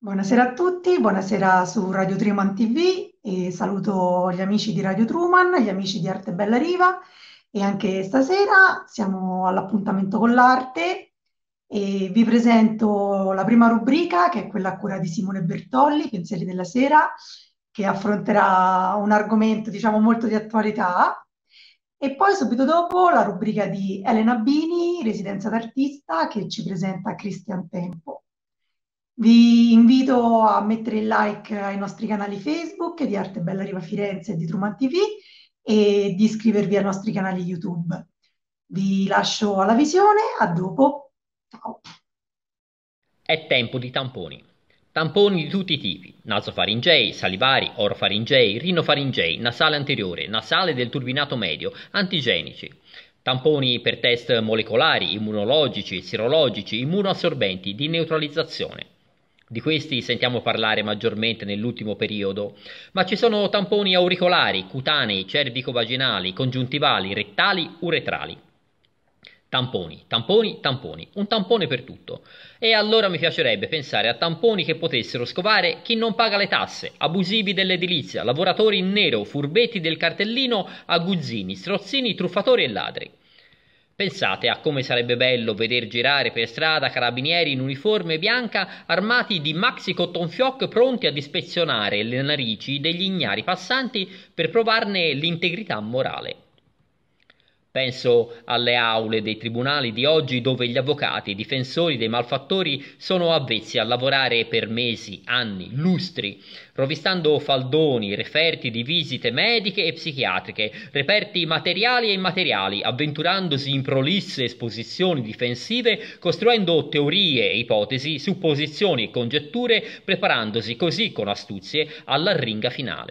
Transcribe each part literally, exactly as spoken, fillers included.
Buonasera a tutti, buonasera su Radio Truman T V e saluto gli amici di Radio Truman, gli amici di Arte Bella Riva e anche stasera siamo all'appuntamento con l'arte e vi presento la prima rubrica che è quella a cura di Simone Bertolli, Pensieri della Sera, che affronterà un argomento diciamo molto di attualità e poi subito dopo la rubrica di Elena Bini, Residenza d'artista, che ci presenta Christian Tempo. Vi invito a mettere il like ai nostri canali Facebook di Arte Bella Riva Firenze e di Truman T V e di iscrivervi ai nostri canali YouTube. Vi lascio alla visione, a dopo. Ciao. È tempo di tamponi. Tamponi di tutti i tipi: nasofaringei, salivari, orofaringei, rinofaringei, nasale anteriore, nasale del turbinato medio, antigenici. Tamponi per test molecolari, immunologici, sierologici, immunoassorbenti, di neutralizzazione. Di questi sentiamo parlare maggiormente nell'ultimo periodo, ma ci sono tamponi auricolari, cutanei, cervico-vaginali, congiuntivali, rettali, uretrali. Tamponi, tamponi, tamponi, un tampone per tutto. E allora mi piacerebbe pensare a tamponi che potessero scovare chi non paga le tasse, abusivi dell'edilizia, lavoratori in nero, furbetti del cartellino, aguzzini, strozzini, truffatori e ladri. Pensate a come sarebbe bello veder girare per strada carabinieri in uniforme bianca armati di maxi cotton fioc pronti ad ispezionare le narici degli ignari passanti per provarne l'integrità morale. Penso alle aule dei tribunali di oggi dove gli avvocati, i difensori dei malfattori sono avvezzi a lavorare per mesi, anni, lustri, rovistando faldoni, referti di visite mediche e psichiatriche, reperti materiali e immateriali, avventurandosi in prolisse esposizioni difensive, costruendo teorie e ipotesi, supposizioni e congetture, preparandosi così con astuzie all'arringa finale.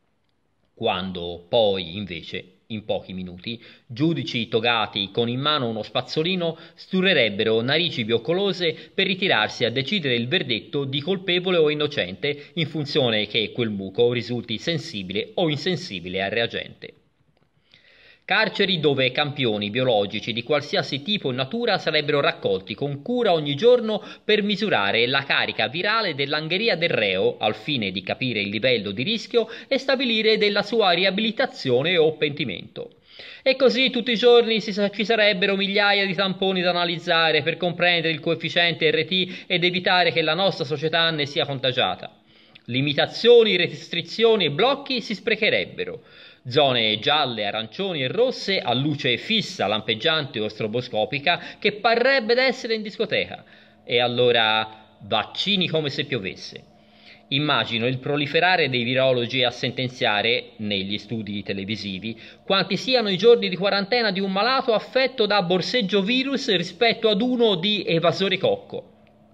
Quando poi, invece, in pochi minuti, giudici togati con in mano uno spazzolino sturrerebbero narici bioccolose per ritirarsi a decidere il verdetto di colpevole o innocente in funzione che quel buco risulti sensibile o insensibile al reagente. Carceri dove campioni biologici di qualsiasi tipo e natura sarebbero raccolti con cura ogni giorno per misurare la carica virale dell'angheria del reo al fine di capire il livello di rischio e stabilire della sua riabilitazione o pentimento. E così tutti i giorni ci sarebbero migliaia di tamponi da analizzare per comprendere il coefficiente R T ed evitare che la nostra società ne sia contagiata. Limitazioni, restrizioni e blocchi si sprecherebbero. Zone gialle, arancioni e rosse a luce fissa, lampeggiante o stroboscopica che parrebbe d'essere in discoteca. E allora vaccini come se piovesse. Immagino il proliferare dei virologi a sentenziare, negli studi televisivi, quanti siano i giorni di quarantena di un malato affetto da borseggio virus rispetto ad uno di evasore cocco.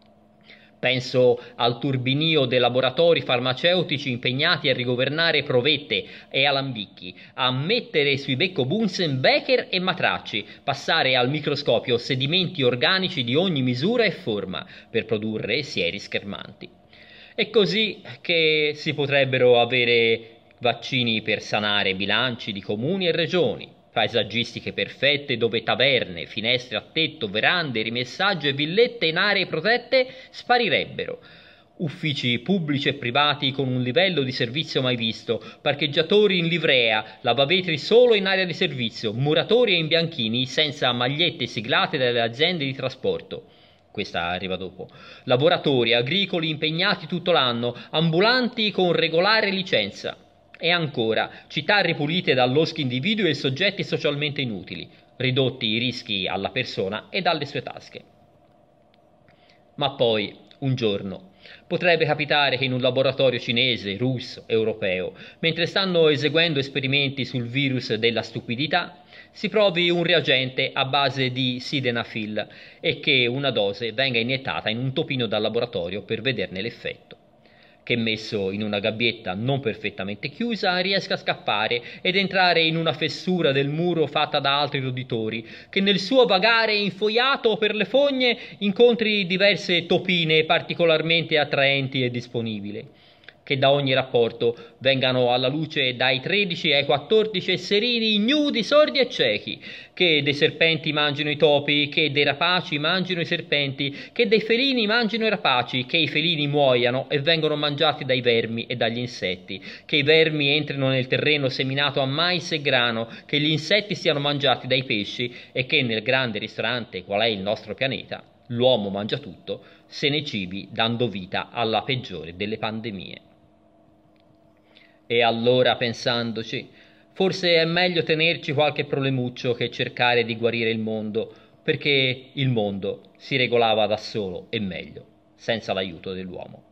Penso al turbinio dei laboratori farmaceutici impegnati a rigovernare provette e alambicchi, a mettere sui becco Bunsen, Becker e matracci, passare al microscopio sedimenti organici di ogni misura e forma per produrre sieri schermanti. È così che si potrebbero avere vaccini per sanare bilanci di comuni e regioni, paesaggistiche perfette dove taverne, finestre a tetto, verande, rimessaggio e villette in aree protette sparirebbero. Uffici pubblici e privati con un livello di servizio mai visto, parcheggiatori in livrea, lavavetri solo in area di servizio, muratori e imbianchini senza magliette siglate dalle aziende di trasporto. Questa arriva dopo. Lavoratori agricoli impegnati tutto l'anno, ambulanti con regolare licenza. E ancora, città ripulite da loschi individui e soggetti socialmente inutili, ridotti i rischi alla persona e alle sue tasche. Ma poi, un giorno, potrebbe capitare che in un laboratorio cinese, russo, europeo, mentre stanno eseguendo esperimenti sul virus della stupidità, si provi un reagente a base di sildenafil e che una dose venga iniettata in un topino dal laboratorio per vederne l'effetto. Che messo in una gabbietta non perfettamente chiusa riesca a scappare ed entrare in una fessura del muro fatta da altri roditori, che nel suo vagare infoiato per le fogne incontri diverse topine particolarmente attraenti e disponibili, che da ogni rapporto vengano alla luce dai tredici ai quattordici esserini ignudi, sordi e ciechi, che dei serpenti mangino i topi, che dei rapaci mangino i serpenti, che dei felini mangino i rapaci, che i felini muoiano e vengano mangiati dai vermi e dagli insetti, che i vermi entrino nel terreno seminato a mais e grano, che gli insetti siano mangiati dai pesci e che nel grande ristorante qual è il nostro pianeta, l'uomo mangia tutto, se ne cibi dando vita alla peggiore delle pandemie. E allora, pensandoci, forse è meglio tenerci qualche problemuccio che cercare di guarire il mondo, perché il mondo si regolava da solo e meglio, senza l'aiuto dell'uomo.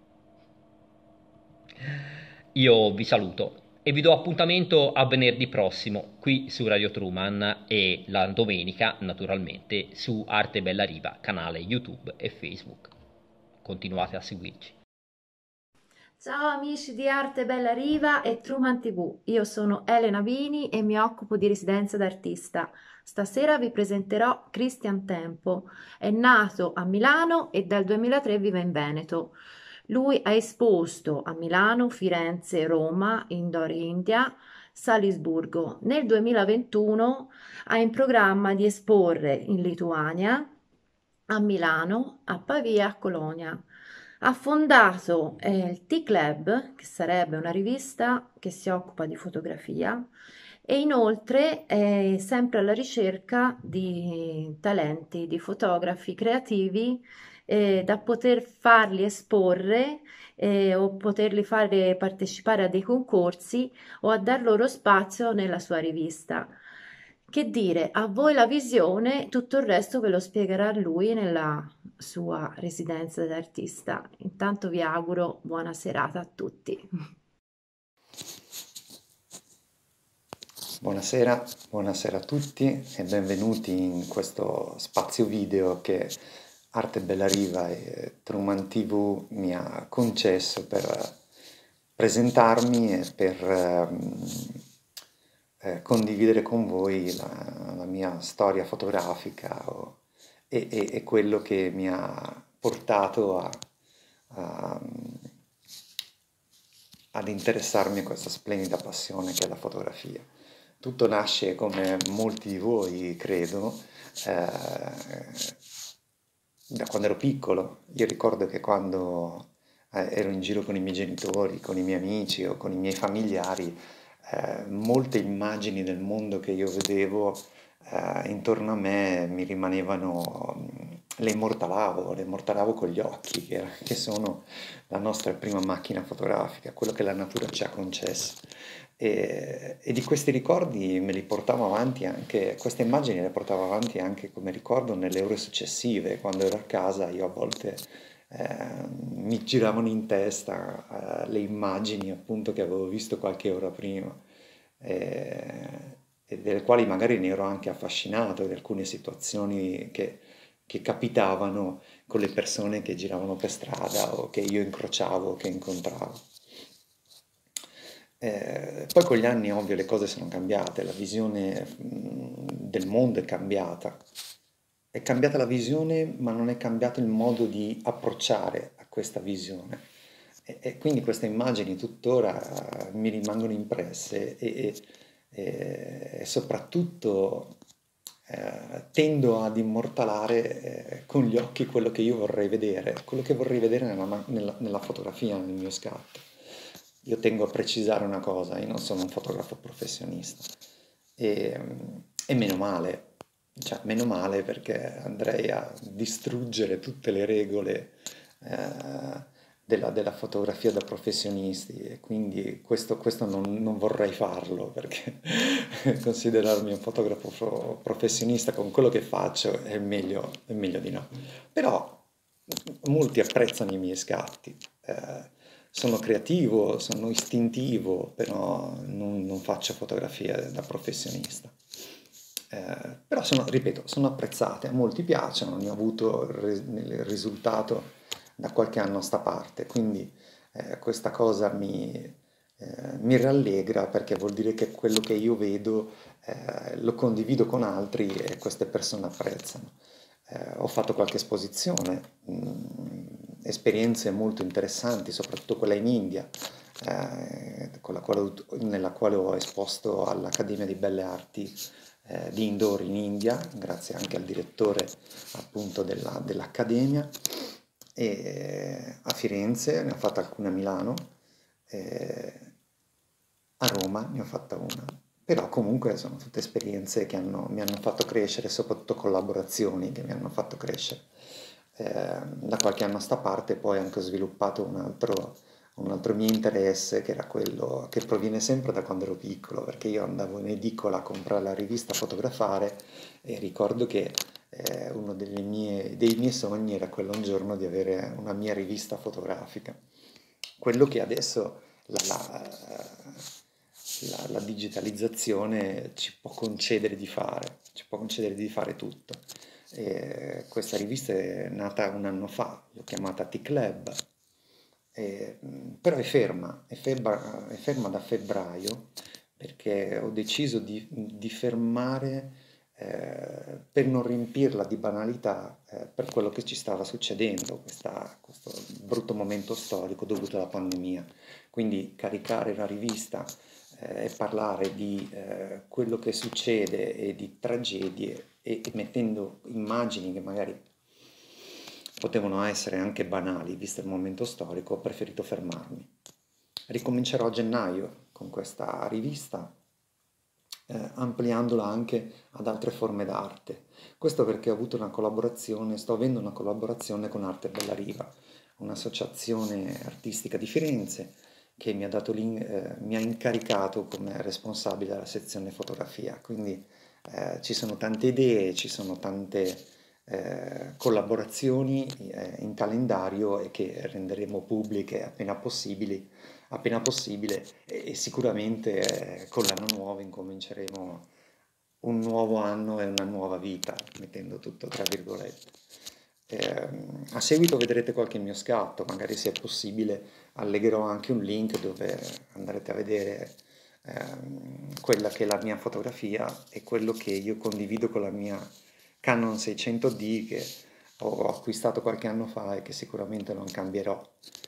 Io vi saluto e vi do appuntamento a venerdì prossimo qui su Radio Truman e la domenica, naturalmente, su Arte Bella Riva, canale YouTube e Facebook. Continuate a seguirci. Ciao amici di Arte Bella Riva e Truman T V, io sono Elena Vini e mi occupo di residenza d'artista. Stasera vi presenterò Christian Tempo, è nato a Milano e dal duemilatré vive in Veneto. Lui ha esposto a Milano, Firenze, Roma, Indore India, Salisburgo. Nel duemilaventuno ha in programma di esporre in Lituania, a Milano, a Pavia, a Colonia. Ha fondato eh, il T-Club, che sarebbe una rivista che si occupa di fotografia, e inoltre è sempre alla ricerca di talenti, di fotografi creativi eh, da poter farli esporre eh, o poterli fare partecipare a dei concorsi o a dar loro spazio nella sua rivista. Che dire, a voi la visione, tutto il resto ve lo spiegherà lui nella sua residenza d'artista. Intanto vi auguro buona serata a tutti. Buonasera, buonasera a tutti e benvenuti in questo spazio video che Arte Bella Riva e Truman T V mi ha concesso per presentarmi e per eh, condividere con voi la, la mia storia fotografica o, e, e, e quello che mi ha portato a, a, ad interessarmi a questa splendida passione che è la fotografia. Tutto nasce, come molti di voi credo, eh, da quando ero piccolo. Io ricordo che quando eh, ero in giro con i miei genitori, con i miei amici o con i miei familiari, eh, molte immagini del mondo che io vedevo eh, intorno a me mi rimanevano, le immortalavo, le immortalavo con gli occhi, che, che sono la nostra prima macchina fotografica, quello che la natura ci ha concesso. E, e di questi ricordi me li portavo avanti anche, queste immagini le portavo avanti anche come ricordo nelle ore successive, quando ero a casa io a volte eh, mi giravano in testa eh, le immagini appunto che avevo visto qualche ora prima eh, e delle quali magari ne ero anche affascinato di alcune situazioni che, che capitavano con le persone che giravano per strada o che io incrociavo o che incontravo. Eh, poi con gli anni, ovvio, le cose sono cambiate, la visione mh, del mondo è cambiata. È cambiata la visione, ma non è cambiato il modo di approcciare a questa visione. E, e quindi queste immagini tuttora uh, mi rimangono impresse e, e, e soprattutto eh, tendo ad immortalare eh, con gli occhi quello che io vorrei vedere, quello che vorrei vedere nella, nella, nella fotografia, nel mio scatto. Io tengo a precisare una cosa, io non sono un fotografo professionista e, e meno male, cioè meno male perché andrei a distruggere tutte le regole eh, della, della fotografia da professionisti e quindi questo, questo non, non vorrei farlo perché considerarmi un fotografo professionista con quello che faccio è meglio, è meglio di no. Però molti apprezzano i miei scatti. Eh, Sono creativo, sono istintivo, però non, non faccio fotografia da professionista. Eh, però sono, ripeto, sono apprezzate, a molti piacciono, ne ho avuto il risultato da qualche anno a sta parte, quindi eh, questa cosa mi, eh, mi rallegra perché vuol dire che quello che io vedo eh, lo condivido con altri e queste persone apprezzano. Eh, ho fatto qualche esposizione, mh, esperienze molto interessanti, soprattutto quella in India, eh, con la quale, nella quale ho esposto all'Accademia di Belle Arti eh, di Indore in India, grazie anche al direttore appunto della, dell'Accademia, e a Firenze, ne ho fatta alcune a Milano, eh, a Roma ne ho fatta una. Però comunque sono tutte esperienze che hanno, mi hanno fatto crescere, soprattutto collaborazioni che mi hanno fatto crescere. Eh, da qualche anno a sta parte poi ho anche sviluppato un altro, un altro mio interesse, che era quello che proviene sempre da quando ero piccolo, perché io andavo in edicola a comprare la rivista, a fotografare, e ricordo che eh, uno delle mie, dei miei sogni era quello un giorno di avere una mia rivista fotografica. Quello che adesso la, la, la, la digitalizzazione ci può concedere di fare, ci può concedere di fare tutto. E questa rivista è nata un anno fa, l'ho chiamata T-Club, e, però è ferma, è, febra, è ferma da febbraio, perché ho deciso di, di fermare eh, per non riempirla di banalità eh, per quello che ci stava succedendo, questa, questo brutto momento storico dovuto alla pandemia. Quindi caricare la rivista eh, e parlare di eh, quello che succede e di tragedie, e mettendo immagini che magari potevano essere anche banali, visto il momento storico, ho preferito fermarmi. Ricomincerò a gennaio con questa rivista, eh, ampliandola anche ad altre forme d'arte. Questo perché ho avuto una collaborazione, sto avendo una collaborazione con Arte Bella Riva, un'associazione artistica di Firenze, che mi ha, dato eh, mi ha incaricato come responsabile della sezione fotografia. Quindi eh, ci sono tante idee, ci sono tante eh, collaborazioni eh, in calendario, e che renderemo pubbliche appena possibili, appena possibile, e, e sicuramente eh, con l'anno nuovo incominceremo un nuovo anno e una nuova vita, mettendo tutto tra virgolette. Eh, a seguito vedrete qualche mio scatto, magari se è possibile allegherò anche un link dove andrete a vedere ehm, quella che è la mia fotografia e quello che io condivido con la mia Canon seicento D, che ho acquistato qualche anno fa e che sicuramente non cambierò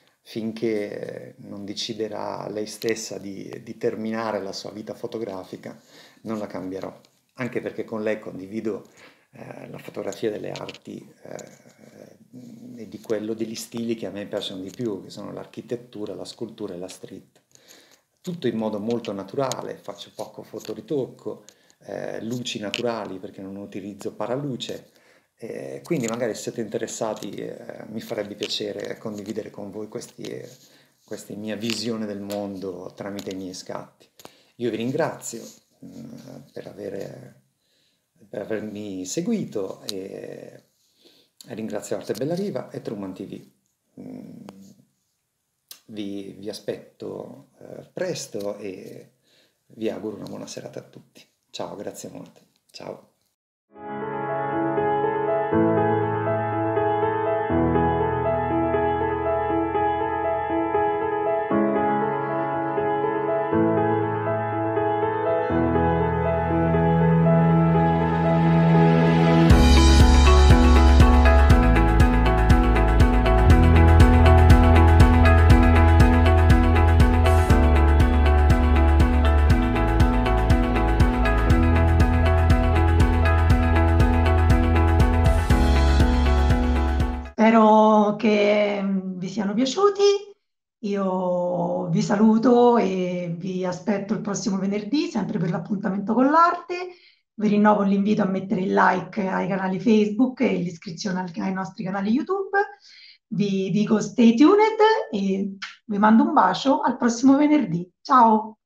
finché non deciderà lei stessa di, di terminare la sua vita fotografica. Non la cambierò, anche perché con lei condivido eh, la fotografia delle arti eh, e di quello degli stili che a me piacciono di più, che sono l'architettura, la scultura e la street. Tutto in modo molto naturale, faccio poco fotoritocco, eh, luci naturali perché non utilizzo paraluce, eh, quindi magari se siete interessati eh, mi farebbe piacere condividere con voi questi, questa mia visione del mondo tramite i miei scatti. Io vi ringrazio mh, per, avere, per avermi seguito, e ringrazio Arte Bella Riva e Truman T V. Mm, vi, vi aspetto eh, presto e vi auguro una buona serata a tutti. Ciao, grazie molte. Ciao. Spero che mm, vi siano piaciuti. Io vi saluto e vi aspetto il prossimo venerdì, sempre per l'appuntamento con l'arte. Vi rinnovo l'invito a mettere il like ai canali Facebook e l'iscrizione al- ai nostri canali YouTube. Vi dico stay tuned e vi mando un bacio al prossimo venerdì. Ciao!